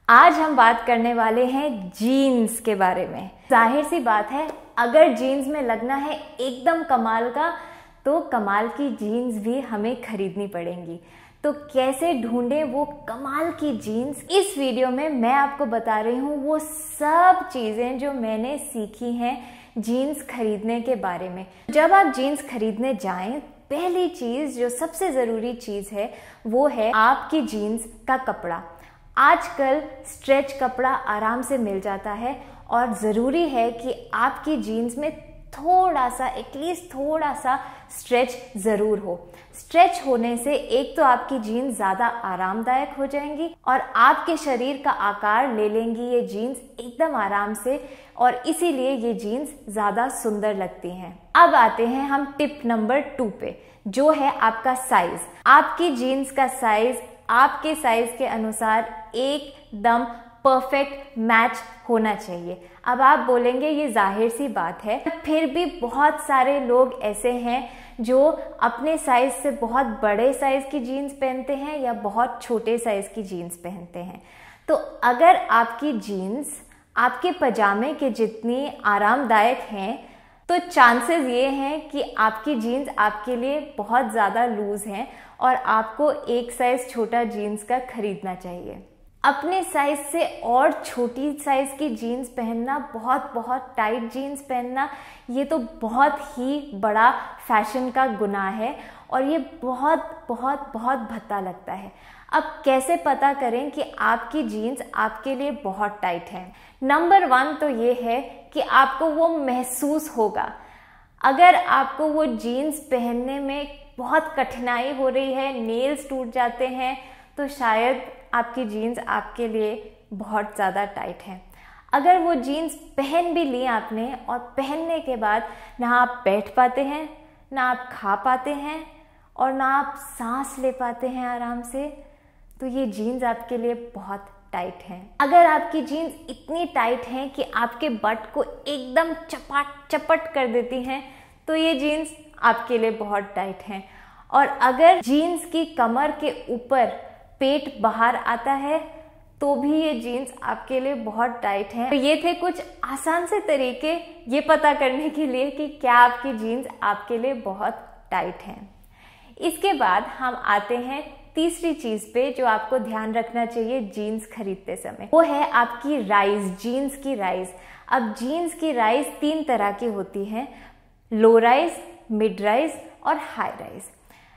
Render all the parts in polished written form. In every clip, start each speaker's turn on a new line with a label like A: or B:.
A: आज हम बात करने वाले हैं जीन्स के बारे में। जाहिर सी बात है, अगर जीन्स में लगना है एकदम कमाल का, तो कमाल की जीन्स भी हमें खरीदनी पड़ेंगी। तो कैसे ढूंढें वो कमाल की जीन्स, इस वीडियो में मैं आपको बता रही हूँ वो सब चीज़ें जो मैंने सीखी हैं जीन्स खरीदने के बारे में। जब आप जीन्स खरीदने जाएं, पहली चीज़ जो सबसे ज़रूरी चीज़ है वो है आपकी जीन्स का कपड़ा। आजकल स्ट्रेच कपड़ा आराम से मिल जाता है और ज़रूरी है कि आपकी जीन्स में थोड़ा सा, एटलीस्ट थोड़ा सा स्ट्रेच ज़रूर हो। स्ट्रेच होने से एक तो आपकी जीन्स ज़्यादा आरामदायक हो जाएंगी और आपके शरीर का आकार ले लेंगी ये जीन्स एकदम आराम से, और इसीलिए ये जीन्स ज़्यादा सुंदर लगती हैं। अब आते हैं हम टिप नंबर 2 पे, जो है आपका साइज़। आपकी जीन्स का साइज़ आपके साइज के अनुसार एकदम परफेक्ट मैच होना चाहिए। अब आप बोलेंगे ये जाहिर सी बात है, फिर भी बहुत सारे लोग ऐसे हैं जो अपने साइज से बहुत बड़े साइज की जीन्स पहनते हैं या बहुत छोटे साइज की जीन्स पहनते हैं। तो अगर आपकी जीन्स आपके पजामे के जितनी आरामदायक हैं, तो चांसेस ये हैं कि आपकी जीन्स आपके लिए बहुत ज़्यादा लूज़ हैं और आपको एक साइज़ छोटा जीन्स का खरीदना चाहिए। अपने साइज़ से और छोटी साइज़ की जीन्स पहनना, बहुत टाइट जीन्स पहनना, ये तो बहुत ही बड़ा फैशन का गुनाह है और ये बहुत भद्दा लगता है। अब कैसे पता करें कि आपकी जीन्स आपके लिए बहुत टाइट है? नंबर 1 तो ये है कि आपको वो महसूस होगा। अगर आपको वो जीन्स पहनने में बहुत कठिनाई हो रही है, नेल्स टूट जाते हैं, तो शायद आपकी जीन्स आपके लिए बहुत ज़्यादा टाइट है। अगर वो जीन्स पहन भी ली आपने और पहनने के बाद ना आप बैठ पाते हैं, ना आप खा पाते हैं और ना आप सांस ले पाते हैं आराम से, तो ये जीन्स आपके लिए बहुत टाइट है। अगर आपकी जीन्स इतनी टाइट है कि आपके बट को एकदम चपट कर देती हैं, तो ये जीन्स आपके लिए बहुत टाइट है। और अगर जीन्स की कमर के ऊपर पेट बाहर आता है, तो भी ये जीन्स आपके लिए बहुत टाइट है। तो ये थे कुछ आसान से तरीके ये पता करने के लिए कि क्या आपकी जीन्स आपके लिए बहुत टाइट है। इसके बाद हम आते हैं तीसरी चीज पे जो आपको ध्यान रखना चाहिए जीन्स खरीदते समय, वो है आपकी राइज, जीन्स की राइज। अब जीन्स की राइज 3 तरह की होती है, लो राइज, मिड राइज और हाई राइज।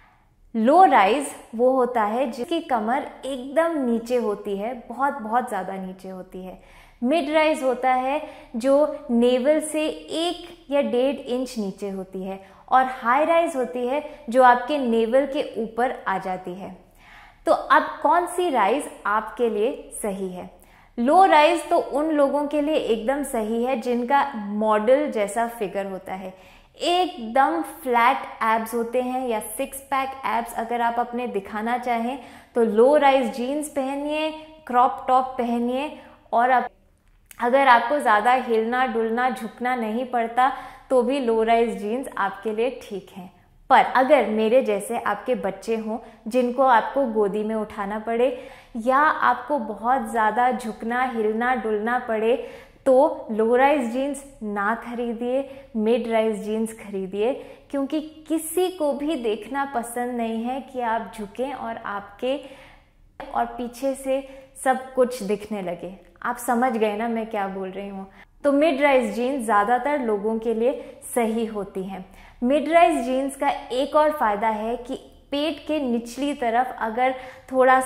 A: लो राइज वो होता है जिसकी कमर एकदम नीचे होती है, बहुत ज़्यादा नीचे होती है। मिड राइज होता है जो नेवल से 1 या 1.5 इंच नीचे होती है, और हाई राइज होती है जो आपके नेवल के ऊपर आ जाती है। तो अब कौन सी राइज आपके लिए सही है? लो राइज तो उन लोगों के लिए एकदम सही है जिनका मॉडल जैसा फिगर होता है, एकदम फ्लैट एब्स होते हैं या 6 पैक एब्स अगर आप अपने दिखाना चाहें, तो लो राइज जीन्स पहनिए, क्रॉप टॉप पहनिए। और अब अगर आपको ज़्यादा हिलना डुलना झुकना नहीं पड़ता, तो भी लो राइज जीन्स आपके लिए ठीक है। पर अगर मेरे जैसे आपके बच्चे हों जिनको आपको गोदी में उठाना पड़े या आपको बहुत ज़्यादा झुकना हिलना डुलना पड़े, तो लो राइज जीन्स ना खरीदिए, मिड राइज जीन्स खरीदिए, क्योंकि किसी को भी देखना पसंद नहीं है कि आप झुकें और आपके और पीछे से सब कुछ दिखने लगे। आप समझ गए ना मैं क्या बोल रही हूँ? तो मिड राइज जीन्स ज़्यादातर लोगों के लिए सही होती हैं। मिड राइज जीन्स का एक और फ़ायदा है कि पेट के निचली तरफ अगर थोड़ा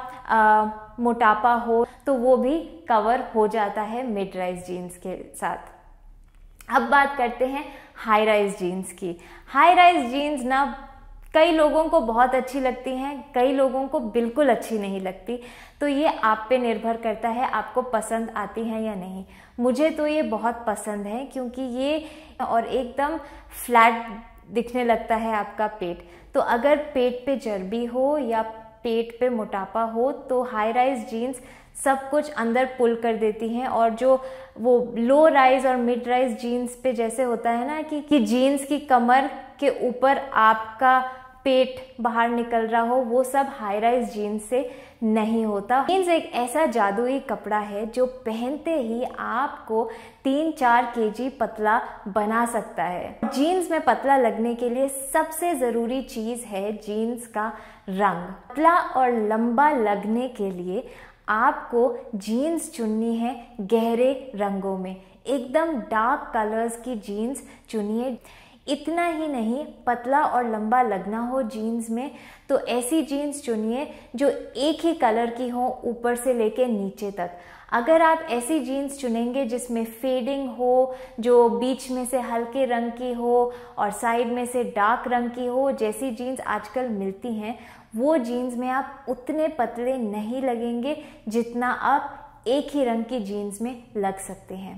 A: सा मोटापा हो तो वो भी कवर हो जाता है मिड राइज जीन्स के साथ। अब बात करते हैं हाई राइज जीन्स की। हाई राइज जीन्स ना कई लोगों को बहुत अच्छी लगती हैं, कई लोगों को बिल्कुल अच्छी नहीं लगती। तो ये आप पे निर्भर करता है आपको पसंद आती हैं या नहीं। मुझे तो ये बहुत पसंद है क्योंकि ये और एकदम फ्लैट दिखने लगता है आपका पेट। तो अगर पेट पे चर्बी हो या पेट पे मोटापा हो, तो हाई राइज जीन्स सब कुछ अंदर पुल कर देती हैं। और जो वो लो राइज और मिड राइज जीन्स पे जैसे होता है ना कि जीन्स की कमर के ऊपर आपका पेट बाहर निकल रहा हो, वो सब हाई राइज जीन्स से नहीं होता। जीन्स एक ऐसा जादुई कपड़ा है जो पहनते ही आपको 3-4 kg पतला बना सकता है। जीन्स में पतला लगने के लिए सबसे ज़रूरी चीज़ है जीन्स का रंग। पतला और लंबा लगने के लिए आपको जीन्स चुननी है गहरे रंगों में, एकदम डार्क कलर्स की जीन्स चुनिए। इतना ही नहीं, पतला और लंबा लगना हो जीन्स में तो ऐसी जीन्स चुनिए जो एक ही कलर की हो ऊपर से लेके नीचे तक। अगर आप ऐसी जीन्स चुनेंगे जिसमें फेडिंग हो, जो बीच में से हल्के रंग की हो और साइड में से डार्क रंग की हो, जैसी जीन्स आजकल मिलती हैं, वो जीन्स में आप उतने पतले नहीं लगेंगे जितना आप एक ही रंग की जीन्स में लग सकते हैं।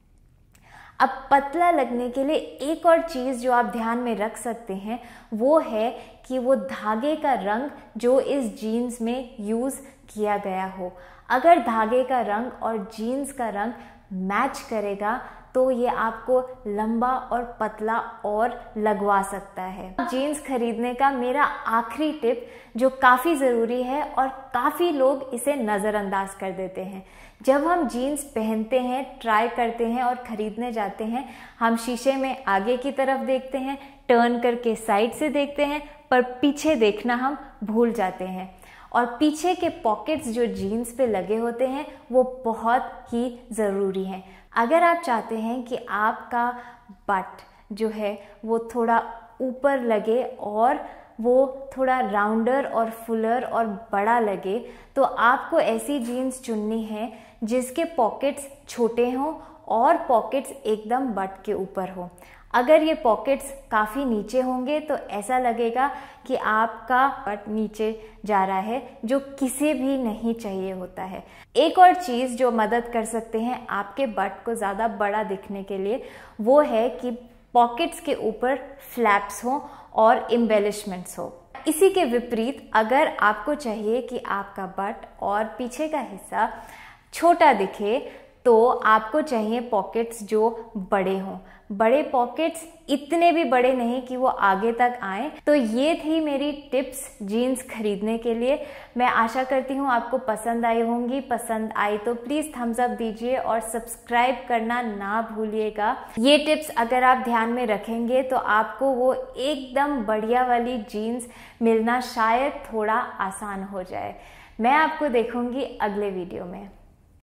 A: अब पतला लगने के लिए एक और चीज़ जो आप ध्यान में रख सकते हैं वो है कि वो धागे का रंग जो इस जीन्स में यूज़ किया गया हो। अगर धागे का रंग और जीन्स का रंग मैच करेगा तो ये आपको लंबा और पतला और लगवा सकता है। जीन्स खरीदने का मेरा आखिरी टिप जो काफ़ी ज़रूरी है और काफ़ी लोग इसे नज़रअंदाज कर देते हैं। जब हम जीन्स पहनते हैं, ट्राई करते हैं और ख़रीदने जाते हैं, हम शीशे में आगे की तरफ देखते हैं, टर्न करके साइड से देखते हैं, पर पीछे देखना हम भूल जाते हैं। और पीछे के पॉकेट्स जो जीन्स पे लगे होते हैं वो बहुत ही ज़रूरी हैं। अगर आप चाहते हैं कि आपका बट जो है वो थोड़ा ऊपर लगे और वो थोड़ा राउंडर और फुलर और बड़ा लगे, तो आपको ऐसी जीन्स चुननी है जिसके पॉकेट्स छोटे हों और पॉकेट्स एकदम बट के ऊपर हो। अगर ये पॉकेट्स काफ़ी नीचे होंगे तो ऐसा लगेगा कि आपका बट नीचे जा रहा है, जो किसी भी नहीं चाहिए होता है। एक और चीज़ जो मदद कर सकते हैं आपके बट को ज़्यादा बड़ा दिखने के लिए, वो है कि पॉकेट्स के ऊपर फ्लैप्स हो और एम्बेलिशमेंट्स हो। इसी के विपरीत अगर आपको चाहिए कि आपका बट और पीछे का हिस्सा छोटा दिखे तो आपको चाहिए पॉकेट्स जो बड़े हों। बड़े पॉकेट्स इतने भी बड़े नहीं कि वो आगे तक आए। तो ये थी मेरी टिप्स जीन्स खरीदने के लिए। मैं आशा करती हूँ आपको पसंद आई होंगी। पसंद आई तो प्लीज़ थम्स अप दीजिए और सब्सक्राइब करना ना भूलिएगा। ये टिप्स अगर आप ध्यान में रखेंगे तो आपको वो एकदम बढ़िया वाली जीन्स मिलना शायद थोड़ा आसान हो जाए। मैं आपको देखूंगी अगले वीडियो में।